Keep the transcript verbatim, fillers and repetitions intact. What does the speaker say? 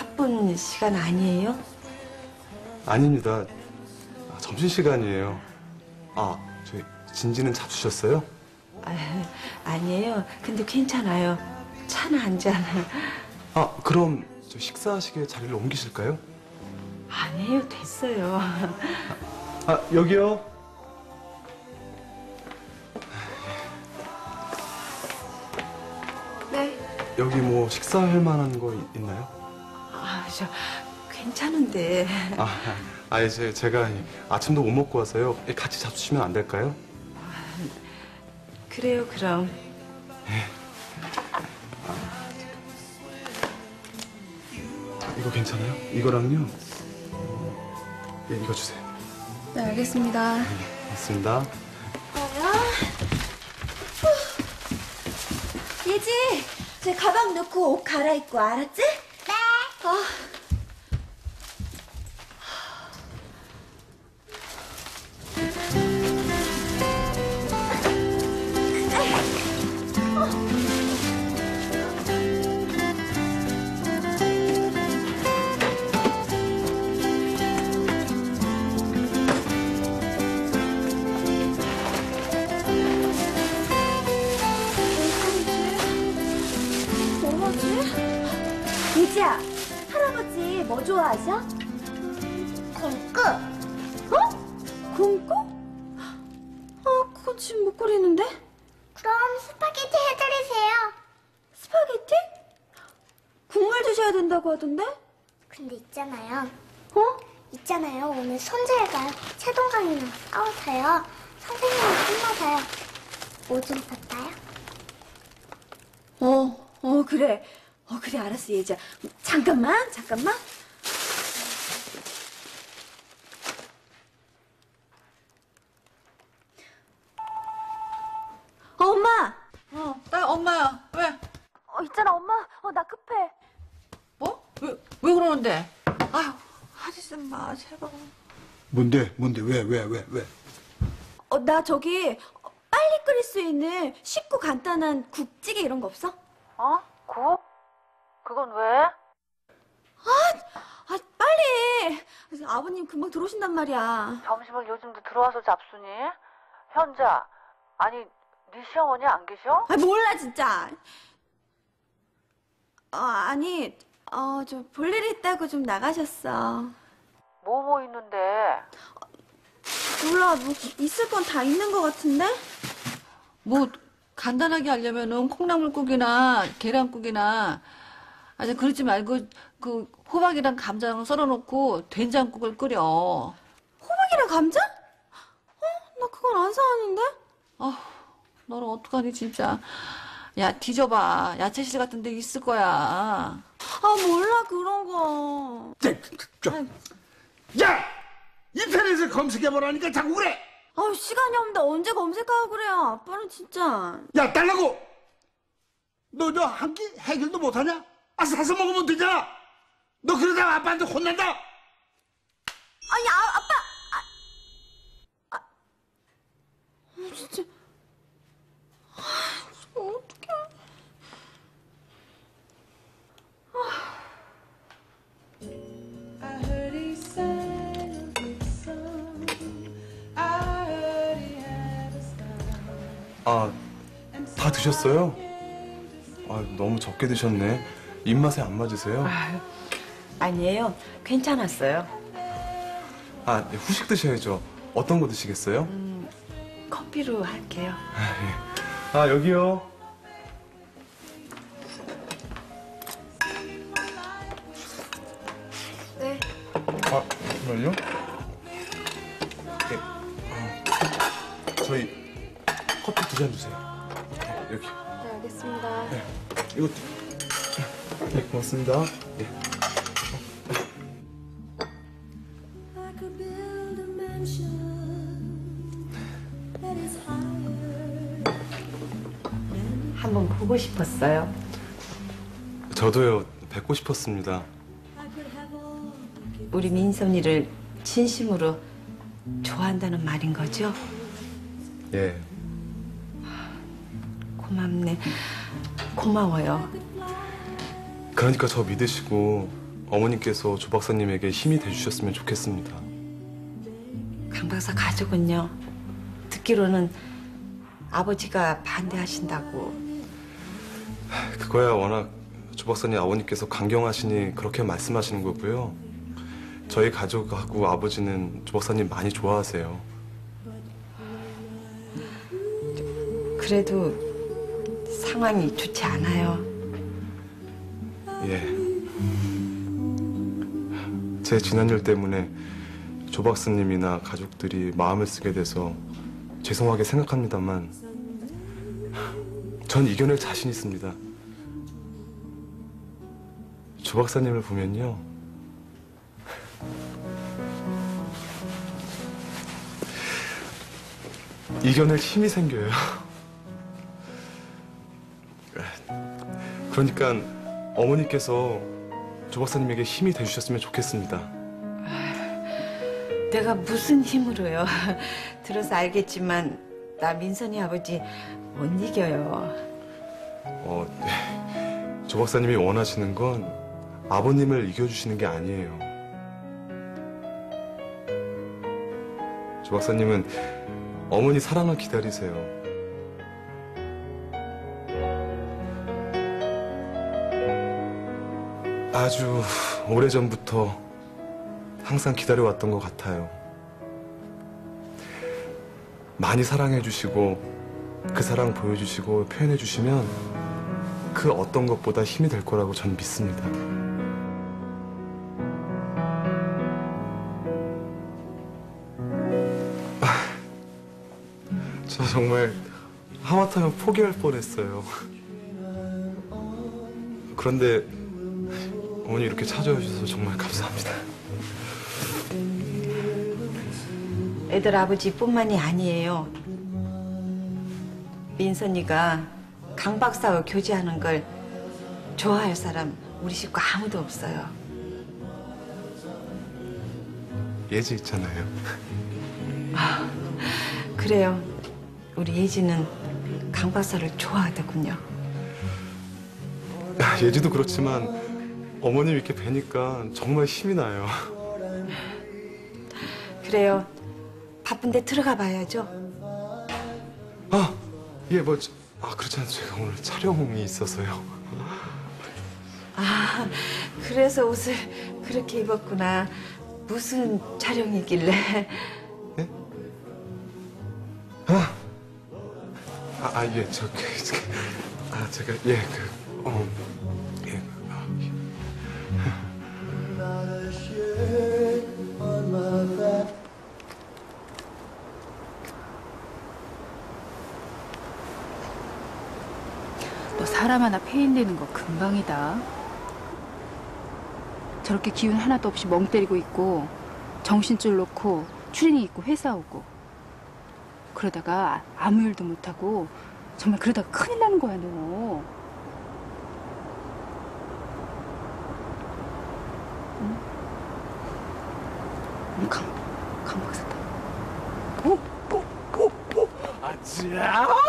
바쁜 시간 아니에요? 아닙니다. 아, 점심시간이에요. 아, 저희 진지는 잡수셨어요? 아, 아니에요. 근데 괜찮아요. 차는 한잔. 아, 그럼 저 식사하시게 자리를 옮기실까요? 아니에요. 됐어요. 아, 여기요. 네. 여기 뭐 식사할 만한 거 있- 있나요? 아, 저 괜찮은데. 아, 아, 이제 제가 아침도 못 먹고 와서요. 같이 잡수시면 안 될까요? 그래요, 그럼. 이거 괜찮아요? 이거랑요. 어, 예, 이거 주세요. 네, 알겠습니다. 맞습니다. 예지, 제 가방 넣고 옷 갈아입고 알았지? 네. 어. 예지야, 할아버지 뭐 좋아하셔? 콩국. 어? 콩국? 아, 그건 지금 못 끓이는데? 그럼 스파게티 해드리세요. 스파게티? 국물 드셔야 된다고 하던데? 근데 있잖아요. 어? 있잖아요. 오늘 손자애가 최동강이랑 싸워서요. 선생님이 끝나서요. 오줌 쌌다요? 어, 어, 그래. 어, 그래, 알았어, 예지야. 잠깐만, 잠깐만. 어, 엄마! 어, 나 엄마야. 왜? 어, 있잖아, 엄마. 어, 나 급해. 뭐? 왜, 왜 그러는데? 아휴, 하지 좀 마, 제발. 뭔데? 뭔데? 왜? 왜? 왜? 왜? 어, 나 저기 어, 빨리 끓일 수 있는 쉽고 간단한 국찌개 이런 거 없어? 어? 국? 그건 왜? 아, 빨리! 아버님 금방 들어오신단 말이야. 점심을 요즘도 들어와서 잡수니? 현자, 아니, 네 시어머니 안 계셔? 아, 몰라, 진짜. 어, 아니, 어, 좀 볼일 있다고 좀 나가셨어. 뭐 뭐 있는데? 몰라, 뭐 있을 건 다 있는 것 같은데? 뭐 간단하게 하려면은 콩나물국이나 계란국이나 아니 그러지 말고 그 호박이랑 감자랑 썰어놓고 된장국을 끓여. 호박이랑 감자? 어? 나 그건 안 사왔는데? 아, 너는 어떡하니 진짜. 야, 뒤져봐. 야채실 같은 데 있을 거야. 아, 몰라, 그런 거. 야, 저, 야! 인터넷에 검색해보라니까 자꾸 그래! 아, 시간이 없는데 언제 검색하고 그래요. 아빠는 진짜. 야, 달라고! 너, 너 한 끼 해결도 못하냐? 아, 사서 먹으면 되잖아! 너 그러다가 아빠한테 혼난다! 아니, 아, 아빠! 아, 아, 아 진짜. 아, 어떡해. 아, 다 드셨어요? 아, 너무 적게 드셨네. 입맛에 안 맞으세요? 아, 아니에요. 괜찮았어요. 아, 네, 후식 드셔야죠. 어떤 거 드시겠어요? 커피로 할게요. 아, 예. 아, 여기요. 네. 아, 잠시만요. 네. 아, 저희 커피 두 잔 주세요. 네, 여기. 네, 알겠습니다. 네, 이거. 네, 고맙습니다. 네. 한번 보고 싶었어요. 저도요, 뵙고 싶었습니다. 우리 민선이를 진심으로 좋아한다는 말인 거죠? 예. 고맙네. 고마워요. 그러니까 저 믿으시고 어머님께서 조 박사님에게 힘이 돼주셨으면 좋겠습니다. 강 박사 가족은요. 듣기로는 아버지가 반대하신다고. 그거야 워낙 조 박사님 아버님께서 강경하시니 그렇게 말씀하시는 거고요. 저희 가족하고 아버지는 조 박사님 많이 좋아하세요. 그래도 상황이 좋지 않아요. 예. 제 지난 일 때문에 조 박사님이나 가족들이 마음을 쓰게 돼서 죄송하게 생각합니다만 전 이겨낼 자신 있습니다. 조 박사님을 보면요. 이겨낼 힘이 생겨요. 그러니까 어머니께서 조 박사님에게 힘이 돼주셨으면 좋겠습니다. 내가 무슨 힘으로요. 들어서 알겠지만 나 민선이 아버지 못 이겨요. 어, 네. 조 박사님이 원하시는 건 아버님을 이겨주시는 게 아니에요. 조 박사님은 어머니 사랑을 기다리세요. 아주 오래전부터 항상 기다려왔던 것 같아요. 많이 사랑해주시고 그 사랑 보여주시고 표현해주시면 그 어떤 것보다 힘이 될 거라고 전 믿습니다. 아, 저 정말 하마터면 포기할 뻔했어요. 그런데 어머니 이렇게 찾아와 주셔서 정말 감사합니다. 애들 아버지뿐만이 아니에요. 민선이가 강 박사와 교제하는 걸 좋아할 사람 우리 식구 아무도 없어요. 예지 있잖아요. 그래요. 우리 예지는 강 박사를 좋아하더군요. 예지도 그렇지만 어머님 이렇게 뵈니까 정말 힘이 나요. 그래요. 바쁜데 들어가 봐야죠. 아, 예, 뭐, 저- 아, 그렇지 않아요. 제가 오늘 촬영이 있어서요. 아, 그래서 옷을 그렇게 입었구나. 무슨 촬영이길래. 예? 아, 아, 아, 예, 저, 그, 그, 아, 제가, 예, 그, 어, 예, 아, 예. 너 사람 하나 폐인되는 거 금방이다. 저렇게 기운 하나도 없이 멍 때리고 있고 정신줄 놓고 추리닝 입고 회사 오고 그러다가 아무 일도 못하고 정말 그러다가 큰일 나는 거야 너. 응? 우리 강, 강 박사다. 아지야!